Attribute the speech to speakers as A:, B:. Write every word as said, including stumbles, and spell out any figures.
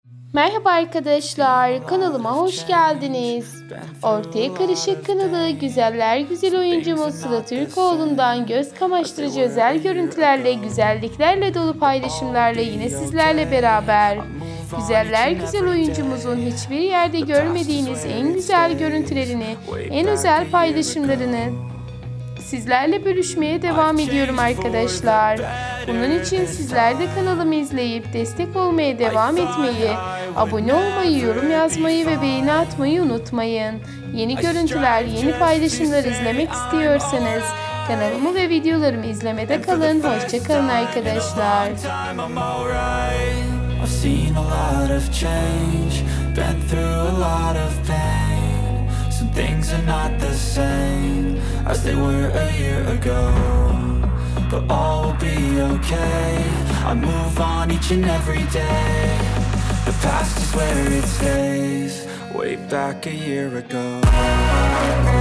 A: Merhaba arkadaşlar, kanalıma hoş geldiniz. Ortaya Karışık kanalı güzeller güzel oyuncumuz Sıla Türkoğlu'ndan göz kamaştırıcı özel görüntülerle, güzelliklerle dolu paylaşımlarla yine sizlerle beraber. Güzeller güzel oyuncumuzun hiçbir yerde görmediğiniz en güzel görüntülerini, en özel paylaşımlarını sizlerle bölüşmeye devam ediyorum arkadaşlar. Bunun için sizler de kanalımı izleyip destek olmaya devam etmeyi, abone olmayı, yorum yazmayı ve beğeni atmayı unutmayın. Yeni görüntüler, yeni paylaşımlar izlemek istiyorsanız kanalımı ve videolarımı izlemede kalın. Hoşça kalın arkadaşlar.
B: Some things are not the same as they were a year ago, but all will be okay. I move on each and every day. The past is where it stays, way back a year ago.